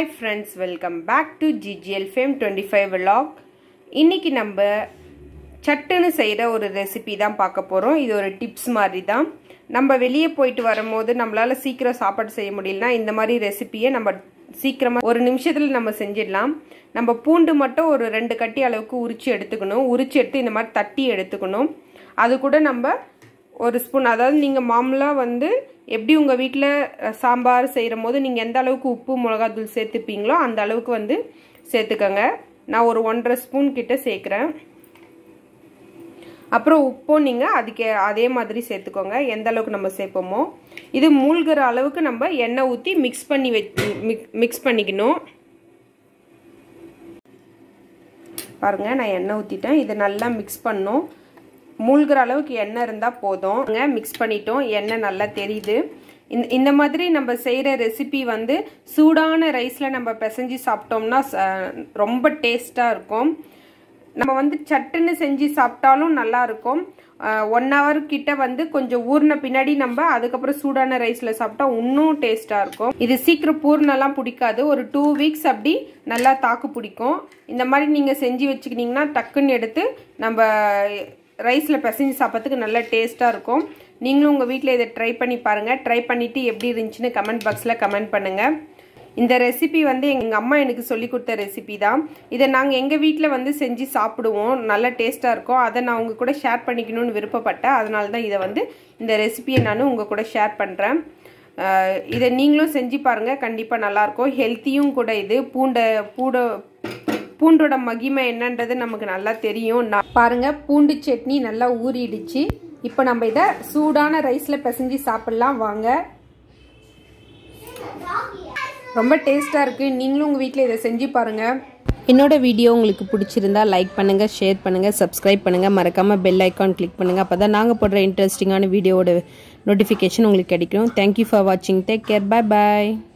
Hi friends, welcome back to GGL Fame 25 vlog. இன்னைக்கு நம்ம சட்டுன்னு செய்யற ஒரு ரெசிபி தான் பார்க்க போறோம். இது ஒரு டிப்ஸ் மாதிரி தான். நம்ம வெளியே போயிட்டு வரும்போது நம்மளால சீக்கிரம் சாப்பாடு செய்ய முடியலனா இந்த மாதிரி ரெசிபியை நம்ம சீக்கிரமா ஒரு நிமிஷத்துல நம்ம செஞ்சிடலாம். நம்ம பூண்டு மட்டும் ஒரு 2 கட்டி அளவுக்கு உரிச்சு எடுத்துக்கணும். உரிச்சு எடுத்து இந்த மாதிரி தட்டி எடுத்துக்கணும். அது கூட நம்ம ஒரு ஸ்பூன், அதாவது நீங்கள் மாமூலாக வந்து எப்படி உங்கள் வீட்டில் சாம்பார் செய்கிறபோது நீங்கள் எந்த அளவுக்கு உப்பு மிளகாத்தூள் சேர்த்துப்பீங்களோ அந்த அளவுக்கு வந்து சேர்த்துக்கோங்க. நான் ஒரு 1.5 ஸ்பூன் கிட்ட சேர்க்குறேன். அப்புறம் உப்பும் நீங்கள் அதுக்கு அதே மாதிரி சேர்த்துக்கோங்க, எந்த அளவுக்கு நம்ம சேர்ப்போமோ. இது மூழ்கிற அளவுக்கு நம்ம எண்ணெய் ஊற்றி மிக்ஸ் பண்ணிக்கணும். பாருங்கள், நான் எண்ணெய் ஊற்றிட்டேன். இதை நல்லா மிக்ஸ் பண்ணணும். மூழ்கிற அளவுக்கு எண்ணெய் இருந்தால் போதும். மிக்ஸ் பண்ணிட்டோம், எண்ணெய் நல்லா தெரியுது. இந்த மாதிரி நம்ம செய்கிற ரெசிபி வந்து சூடான ரைஸில் நம்ம பிசைஞ்சு சாப்பிட்டோம்னா ரொம்ப டேஸ்ட்டாக இருக்கும். நம்ம வந்து சட்டுன்னு செஞ்சு சாப்பிட்டாலும் நல்லா இருக்கும். 1 hour கிட்ட வந்து கொஞ்சம் ஊறின பின்னாடி நம்ம அதுக்கப்புறம் சூடான ரைஸில் சாப்பிட்டா இன்னும் டேஸ்ட்டாக இருக்கும். இது சீக்கிரம் பூர்ணெல்லாம் பிடிக்காது. ஒரு 2 weeks அப்படி நல்லா தாக்கு பிடிக்கும். இந்த மாதிரி நீங்கள் செஞ்சு வச்சுக்கிட்டிங்கன்னா டக்குன்னு எடுத்து நம்ம ரைஸில் பிசைஞ்சு சாப்பிட்றதுக்கு நல்ல டேஸ்ட்டாக இருக்கும். நீங்களும் உங்கள் வீட்டில் இதை ட்ரை பண்ணி பாருங்கள். ட்ரை பண்ணிவிட்டு எப்படி இருந்துச்சுன்னு கமெண்ட் பாக்ஸில் கமெண்ட் பண்ணுங்கள். இந்த ரெசிபி வந்து எங்கள் அம்மா எனக்கு சொல்லி கொடுத்த ரெசிபி தான். இதை நாங்கள் எங்கள் வீட்டில் வந்து செஞ்சு சாப்பிடுவோம். நல்ல டேஸ்ட்டாக இருக்கும். அதை நான் உங்கள் கூட ஷேர் பண்ணிக்கணும்னு விருப்பப்பட்டேன். அதனால தான் இதை வந்து இந்த ரெசிபியை நான் உங்கள் கூட ஷேர் பண்ணுறேன். இதை நீங்களும் செஞ்சு பாருங்கள், கண்டிப்பாக நல்லாயிருக்கும். ஹெல்த்தியும் கூட. இது பூண்டோட மகிமை என்னன்றது நமக்கு நல்லா தெரியும். பாருங்க, பூண்டு சட்னி நல்லா ஊறிடுச்சு. இப்போ நம்ம இதை சூடான ரைஸில் பிசைஞ்சு சாப்பிடலாம் வாங்க. ரொம்ப டேஸ்ட்டாக இருக்குது. நீங்களும் உங்கள் வீட்டில் இதை செஞ்சு பாருங்கள். என்னோட வீடியோ உங்களுக்கு பிடிச்சிருந்தா லைக் பண்ணுங்கள், ஷேர் பண்ணுங்கள், சப்ஸ்கிரைப் பண்ணுங்கள். மறக்காமல் பெல் ஐக்கான் கிளிக் பண்ணுங்கள். அப்போ தான் நாங்கள் போடுற இன்ட்ரெஸ்டிங்கான வீடியோவோட நோட்டிஃபிகேஷன் உங்களுக்கு கிடைக்கும். தேங்க்யூ ஃபார் வாட்சிங். Take care. பை பாய்.